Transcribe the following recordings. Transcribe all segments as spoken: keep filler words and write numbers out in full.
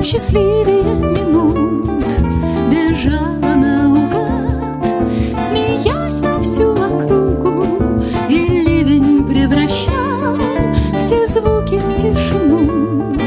счастливее минут бежала наугад, смеясь на всю округу, и ливень превращал все звуки в тишину.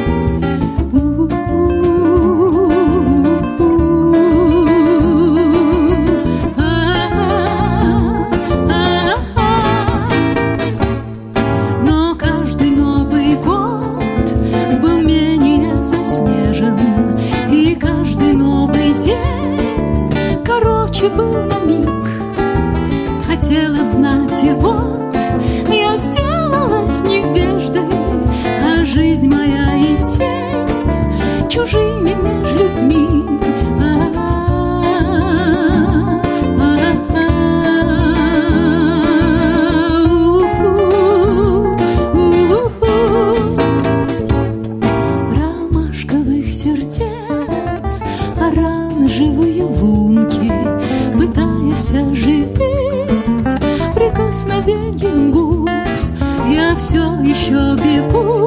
Был на миг, хотела знать, и вот я сделалась невеждой, а жизнь моя и тень чужими меж людьми. Ромашковых сердец оранжевые лунки, пытаясь оживить прикосновением губ, я все еще бегу